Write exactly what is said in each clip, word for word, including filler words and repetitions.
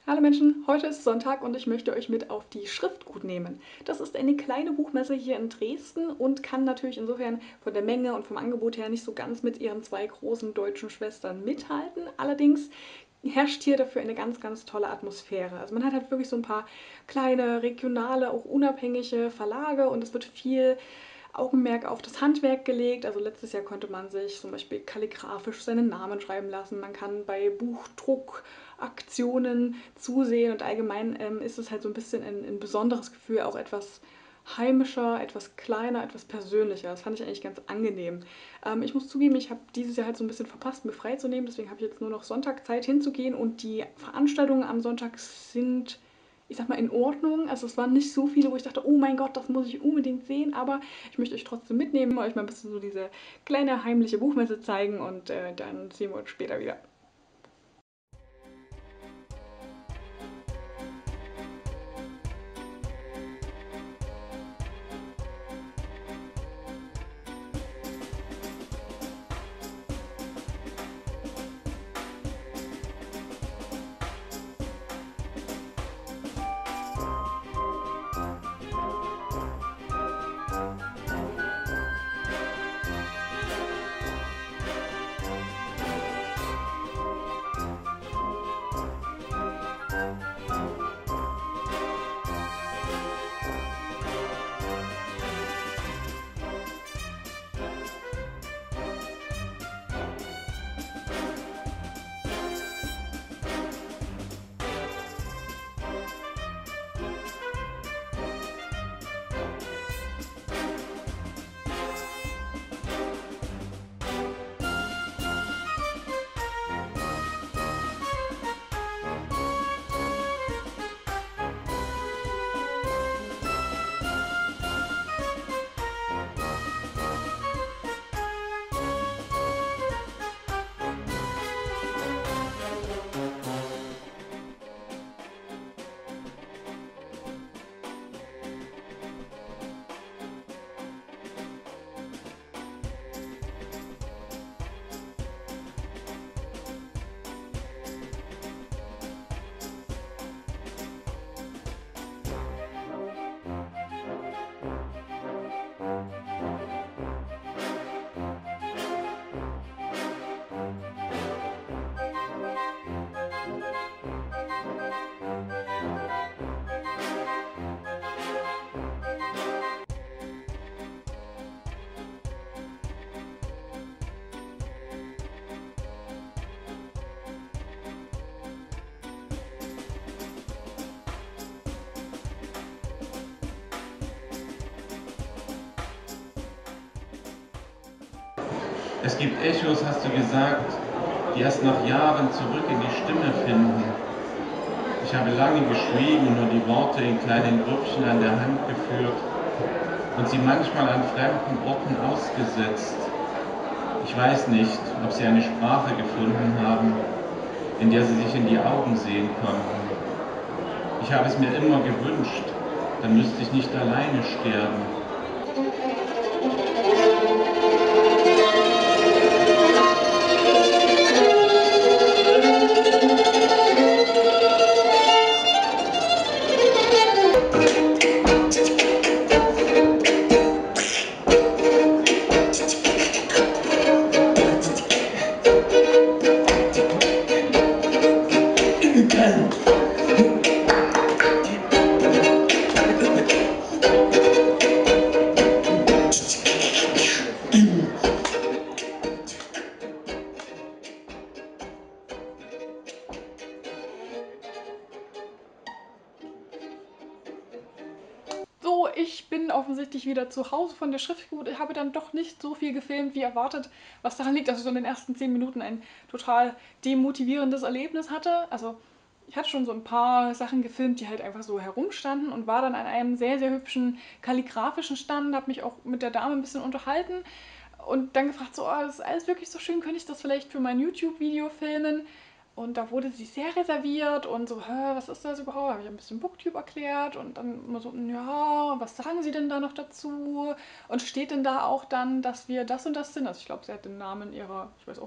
Hallo Menschen, heute ist Sonntag und ich möchte euch mit auf die Schriftgut nehmen. Das ist eine kleine Buchmesse hier in Dresden und kann natürlich insofern von der Menge und vom Angebot her nicht so ganz mit ihren zwei großen deutschen Schwestern mithalten. Allerdings herrscht hier dafür eine ganz, ganz tolle Atmosphäre. Also man hat halt wirklich so ein paar kleine, regionale, auch unabhängige Verlage und es wird viel Augenmerk auf das Handwerk gelegt. Also letztes Jahr konnte man sich zum Beispiel kalligrafisch seinen Namen schreiben lassen. Man kann bei Buchdruckaktionen zusehen und allgemein ähm, ist es halt so ein bisschen ein, ein besonderes Gefühl, auch etwas heimischer, etwas kleiner, etwas persönlicher. Das fand ich eigentlich ganz angenehm. Ähm, ich muss zugeben, ich habe dieses Jahr halt so ein bisschen verpasst, mir freizunehmen. Deswegen habe ich jetzt nur noch Sonntag Zeit hinzugehen und die Veranstaltungen am Sonntag sind, ich sag mal, in Ordnung. Also es waren nicht so viele, wo ich dachte, oh mein Gott, das muss ich unbedingt sehen, aber ich möchte euch trotzdem mitnehmen, euch mal ein bisschen so diese kleine heimliche Buchmesse zeigen und äh, dann sehen wir uns später wieder. Es gibt Echos, hast du gesagt, die erst nach Jahren zurück in die Stimme finden. Ich habe lange geschwiegen, nur die Worte in kleinen Grüppchen an der Hand geführt und sie manchmal an fremden Orten ausgesetzt. Ich weiß nicht, ob sie eine Sprache gefunden haben, in der sie sich in die Augen sehen konnten. Ich habe es mir immer gewünscht, dann müsste ich nicht alleine sterben. So, ich bin offensichtlich wieder zu Hause von der Schriftgut. Ich habe dann doch nicht so viel gefilmt wie erwartet, was daran liegt, dass ich so in den ersten zehn Minuten ein total demotivierendes Erlebnis hatte. Also ich hatte schon so ein paar Sachen gefilmt, die halt einfach so herumstanden und war dann an einem sehr, sehr hübschen kalligrafischen Stand, habe mich auch mit der Dame ein bisschen unterhalten und dann gefragt, so, oh, das ist alles wirklich so schön, könnte ich das vielleicht für mein YouTube-Video filmen? Und da wurde sie sehr reserviert und so, hä, was ist das überhaupt? Habe ich ein bisschen Booktube erklärt und dann immer so, ja, was sagen Sie denn da noch dazu? Und steht denn da auch dann, dass wir das und das sind? Also ich glaube, sie hat den Namen ihrer, ich weiß auch nicht,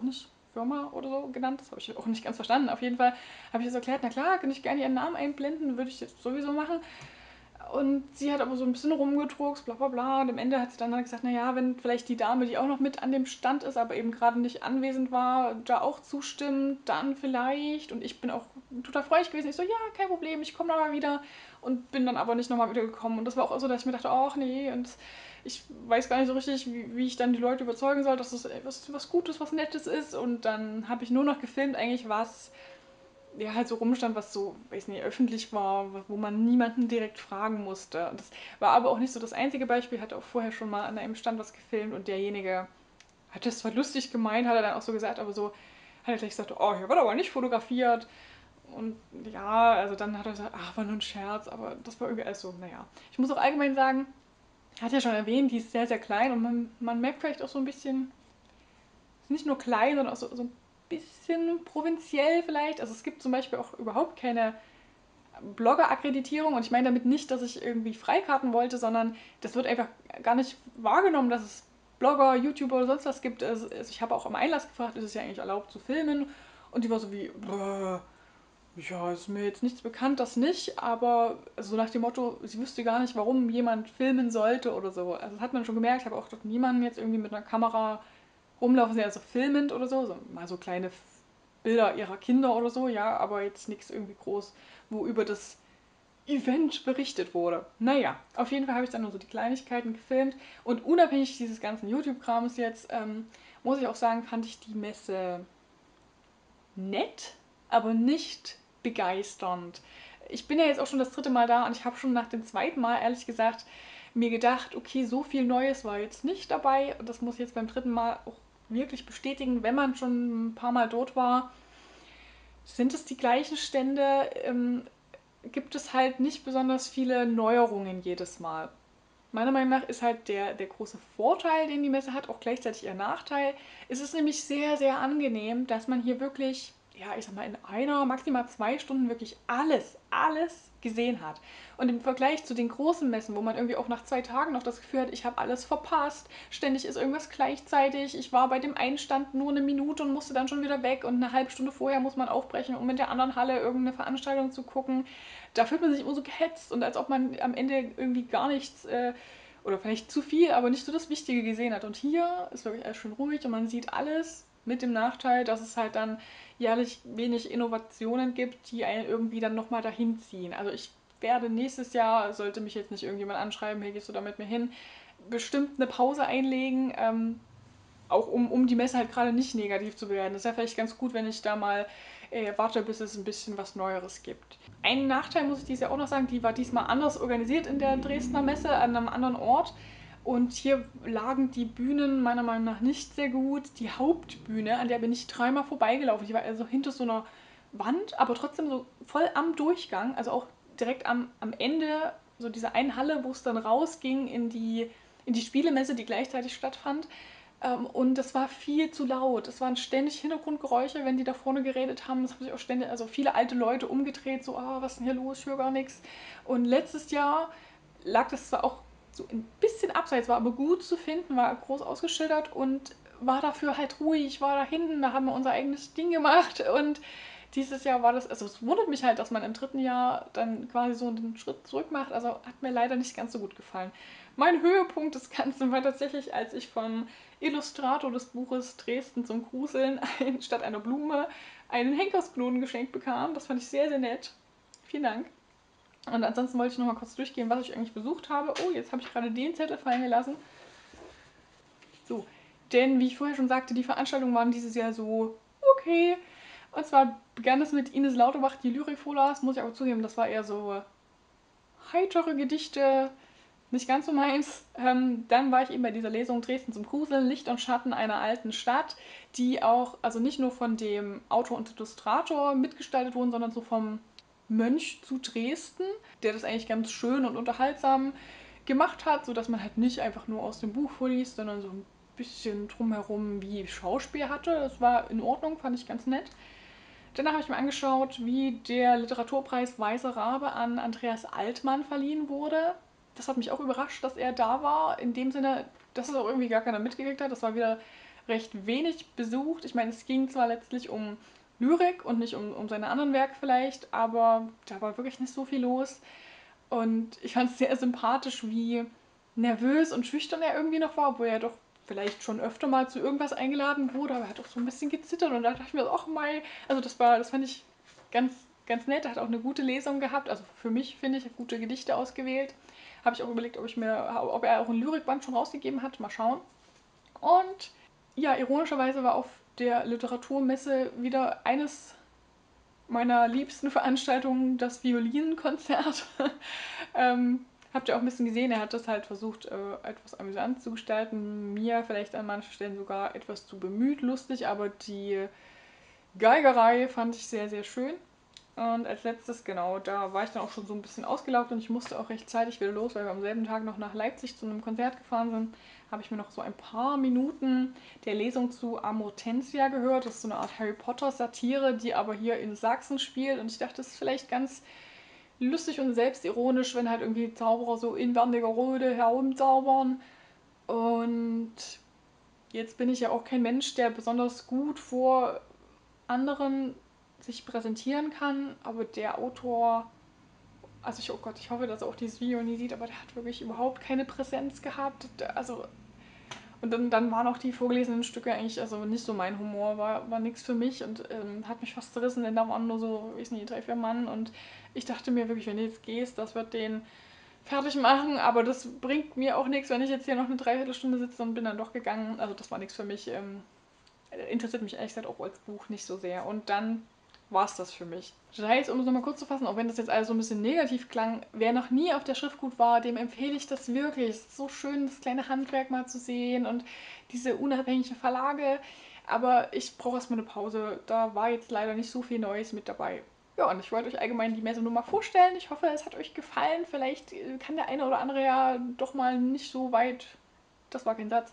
Firma oder so genannt. Das habe ich auch nicht ganz verstanden. Auf jeden Fall habe ich das erklärt, na klar, kann ich gerne ihren Namen einblenden, würde ich jetzt sowieso machen. Und sie hat aber so ein bisschen rumgedruckst, bla bla bla. Und am Ende hat sie dann halt gesagt, naja, wenn vielleicht die Dame, die auch noch mit an dem Stand ist, aber eben gerade nicht anwesend war, da auch zustimmt, dann vielleicht. Und ich bin auch total freudig gewesen. Ich so, ja, kein Problem, ich komme nochmal wieder. Und bin dann aber nicht nochmal wieder gekommen. Und das war auch so, dass ich mir dachte, ach nee, und ich weiß gar nicht so richtig, wie, wie ich dann die Leute überzeugen soll, dass das was, was Gutes, was Nettes ist. Und dann habe ich nur noch gefilmt, eigentlich was ja, halt so rumstand, was so, weiß nicht, öffentlich war, wo man niemanden direkt fragen musste. Und das war aber auch nicht so das einzige Beispiel. Ich hatte auch vorher schon mal an einem Stand was gefilmt und derjenige hat das zwar lustig gemeint, hat er dann auch so gesagt, aber so hat er gleich gesagt, oh, hier wird aber nicht fotografiert. Und ja, also dann hat er gesagt, ach, war nur ein Scherz, aber das war irgendwie alles so, naja. Ich muss auch allgemein sagen, er hat ja schon erwähnt, die ist sehr, sehr klein und man, man merkt vielleicht auch so ein bisschen, nicht nur klein, sondern auch so, so ein bisschen provinziell vielleicht. Also es gibt zum Beispiel auch überhaupt keine Blogger-Akkreditierung und ich meine damit nicht, dass ich irgendwie Freikarten wollte, sondern das wird einfach gar nicht wahrgenommen, dass es Blogger, YouTuber oder sonst was gibt. Also ich habe auch am Einlass gefragt, ist es ja eigentlich erlaubt zu filmen? Und die war so wie, ja, ist mir jetzt nichts bekannt, das nicht, aber so nach dem Motto, sie wüsste gar nicht, warum jemand filmen sollte oder so. Also das hat man schon gemerkt, ich habe auch dort niemanden jetzt irgendwie mit einer Kamera rumlaufen, sie also filmend oder so, so mal so kleine Bilder ihrer Kinder oder so, ja, aber jetzt nichts irgendwie groß, wo über das Event berichtet wurde. Naja, auf jeden Fall habe ich dann nur so die Kleinigkeiten gefilmt und unabhängig dieses ganzen YouTube-Krams jetzt, ähm, muss ich auch sagen, fand ich die Messe nett, aber nicht begeisternd. Ich bin ja jetzt auch schon das dritte Mal da und ich habe schon nach dem zweiten Mal, ehrlich gesagt, mir gedacht, okay, so viel Neues war jetzt nicht dabei und das muss ich jetzt beim dritten Mal auch wirklich bestätigen, wenn man schon ein paar Mal dort war, sind es die gleichen Stände, ähm, gibt es halt nicht besonders viele Neuerungen jedes Mal. Meiner Meinung nach ist halt der, der große Vorteil, den die Messe hat, auch gleichzeitig ihr Nachteil. Es ist nämlich sehr, sehr angenehm, dass man hier wirklich, ja, ich sag mal, in einer, maximal zwei Stunden wirklich alles, alles gesehen hat. Und im Vergleich zu den großen Messen, wo man irgendwie auch nach zwei Tagen noch das Gefühl hat, ich habe alles verpasst, ständig ist irgendwas gleichzeitig, ich war bei dem einen Stand nur eine Minute und musste dann schon wieder weg und eine halbe Stunde vorher muss man aufbrechen, um in der anderen Halle irgendeine Veranstaltung zu gucken. Da fühlt man sich immer so gehetzt und als ob man am Ende irgendwie gar nichts äh, oder vielleicht zu viel, aber nicht so das Wichtige gesehen hat. Und hier ist wirklich alles schön ruhig und man sieht alles mit dem Nachteil, dass es halt dann jährlich wenig Innovationen gibt, die einen irgendwie dann nochmal dahin ziehen. Also ich werde nächstes Jahr, sollte mich jetzt nicht irgendjemand anschreiben, hey, gehst du da mit mir hin, bestimmt eine Pause einlegen, ähm, auch um, um die Messe halt gerade nicht negativ zu bewerten. Das ist ja vielleicht ganz gut, wenn ich da mal äh, warte, bis es ein bisschen was Neueres gibt. Ein Nachteil muss ich dies Jahr auch noch sagen, die war diesmal anders organisiert in der Dresdner Messe, an einem anderen Ort. Und hier lagen die Bühnen meiner Meinung nach nicht sehr gut. Die Hauptbühne, an der bin ich dreimal vorbeigelaufen. Die war also hinter so einer Wand, aber trotzdem so voll am Durchgang, also auch direkt am, am Ende, so diese eine Halle, wo es dann rausging in die, in die Spielemesse, die gleichzeitig stattfand. Ähm, und das war viel zu laut. Es waren ständig Hintergrundgeräusche, wenn die da vorne geredet haben. Es haben sich auch ständig, also viele alte Leute umgedreht, so, ah, was ist denn hier los? Ich höre gar nichts. Und letztes Jahr lag das zwar auch so ein bisschen abseits, war aber gut zu finden, war groß ausgeschildert und war dafür halt ruhig, war da hinten, da haben wir unser eigenes Ding gemacht und dieses Jahr war das, also es wundert mich halt, dass man im dritten Jahr dann quasi so einen Schritt zurück macht, also hat mir leider nicht ganz so gut gefallen. Mein Höhepunkt des Ganzen war tatsächlich, als ich vom Illustrator des Buches Dresden zum Gruseln statt einer Blume einen Henkersknoten geschenkt bekam. Das fand ich sehr, sehr nett. Vielen Dank. Und ansonsten wollte ich noch mal kurz durchgehen, was ich eigentlich besucht habe. Oh, jetzt habe ich gerade den Zettel fallen gelassen. So, denn wie ich vorher schon sagte, die Veranstaltungen waren dieses Jahr so okay. Und zwar begann es mit Ines Lauterbach, die Lyrik vorlas. Muss ich aber zugeben, das war eher so heitere Gedichte, nicht ganz so meins. Ähm, dann war ich eben bei dieser Lesung Dresden zum Gruseln, Licht und Schatten einer alten Stadt, die auch, also nicht nur von dem Autor und Illustrator mitgestaltet wurden, sondern so vom Mönch zu Dresden, der das eigentlich ganz schön und unterhaltsam gemacht hat, sodass man halt nicht einfach nur aus dem Buch vorliest, sondern so ein bisschen drumherum wie Schauspiel hatte. Das war in Ordnung, fand ich ganz nett. Danach habe ich mir angeschaut, wie der Literaturpreis Weiße Rabe an Andreas Altmann verliehen wurde. Das hat mich auch überrascht, dass er da war. In dem Sinne, dass es auch irgendwie gar keiner mitgekriegt hat. Das war wieder recht wenig besucht. Ich meine, es ging zwar letztlich um Lyrik und nicht um, um seine anderen Werke vielleicht, aber da war wirklich nicht so viel los. Und ich fand es sehr sympathisch, wie nervös und schüchtern er irgendwie noch war, obwohl er doch vielleicht schon öfter mal zu irgendwas eingeladen wurde, aber er hat auch so ein bisschen gezittert und da dachte ich mir, ach mal, also das war, das fand ich ganz, ganz nett. Er hat auch eine gute Lesung gehabt, also für mich finde ich, gute Gedichte ausgewählt. Habe ich auch überlegt, ob ich mir, ob er auch ein Lyrikband schon rausgegeben hat, mal schauen. Und ja, ironischerweise war auf der Literaturmesse wieder eines meiner liebsten Veranstaltungen das Violinkonzert. ähm, habt ihr auch ein bisschen gesehen, er hat das halt versucht, äh, etwas amüsant zu gestalten. Mir vielleicht an manchen Stellen sogar etwas zu bemüht, lustig, aber die Geigerei fand ich sehr, sehr schön. Und als letztes, genau, da war ich dann auch schon so ein bisschen ausgelaugt und ich musste auch rechtzeitig wieder los, weil wir am selben Tag noch nach Leipzig zu einem Konzert gefahren sind. Habe ich mir noch so ein paar Minuten der Lesung zu Amortensia gehört. Das ist so eine Art Harry Potter-Satire, die aber hier in Sachsen spielt. Und ich dachte, das ist vielleicht ganz lustig und selbstironisch, wenn halt irgendwie Zauberer so in Wernigerode herumzaubern. Und jetzt bin ich ja auch kein Mensch, der besonders gut vor anderen sich präsentieren kann, aber der Autor, also ich, oh Gott, ich hoffe, dass er auch dieses Video nie sieht, aber der hat wirklich überhaupt keine Präsenz gehabt. Also, und dann, dann waren auch die vorgelesenen Stücke eigentlich, also nicht so mein Humor, war, war nichts für mich und ähm, hat mich fast zerrissen, denn da waren nur so, ich weiß nicht, drei, vier Mann und ich dachte mir wirklich, wenn du jetzt gehst, das wird den fertig machen, aber das bringt mir auch nichts, wenn ich jetzt hier noch eine Dreiviertelstunde sitze und bin dann doch gegangen. Also das war nichts für mich. Ähm, interessiert mich ehrlich gesagt auch als Buch nicht so sehr. Und dann war es das für mich. Das heißt, um es nochmal kurz zu fassen, auch wenn das jetzt alles so ein bisschen negativ klang, wer noch nie auf der Schriftgut war, dem empfehle ich das wirklich. Es ist so schön, das kleine Handwerk mal zu sehen und diese unabhängigen Verlage. Aber ich brauche erstmal eine Pause. Da war jetzt leider nicht so viel Neues mit dabei. Ja, und ich wollte euch allgemein die Messe nur mal vorstellen. Ich hoffe, es hat euch gefallen. Vielleicht kann der eine oder andere ja doch mal nicht so weit. Das war kein Satz.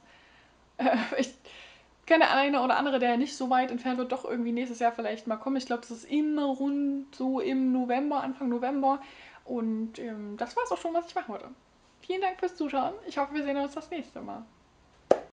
ich kann der eine oder andere, der nicht so weit entfernt wird, doch irgendwie nächstes Jahr vielleicht mal kommen. Ich glaube, das ist immer rund so im November, Anfang November. Und ähm, das war es auch schon, was ich machen wollte. Vielen Dank fürs Zuschauen. Ich hoffe, wir sehen uns das nächste Mal.